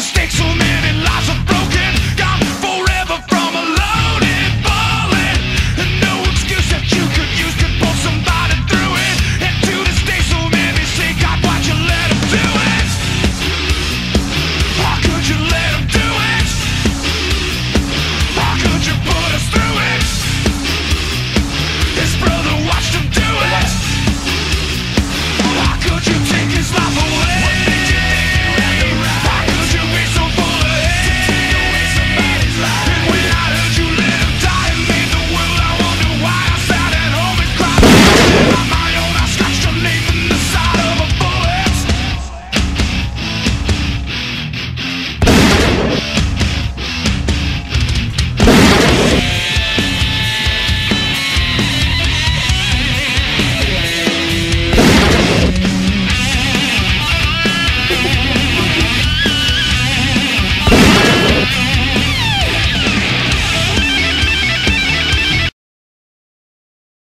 stakes, so many lives are broken, gone forever from a loaded bullet. And no excuse that you could use to pull somebody through it. And to this day, so many say, God, why'd you let him do it? How could you let him do it? How could you put us through it? His brother watched him do it. How could you take his life away? How could you be so full of hate? And when I heard you let him die, it made the world. I wonder why I sat at home and cried. On my own, I scratched your name in the side of a bullet.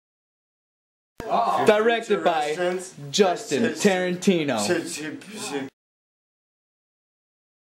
Directed by Justin Tarantino.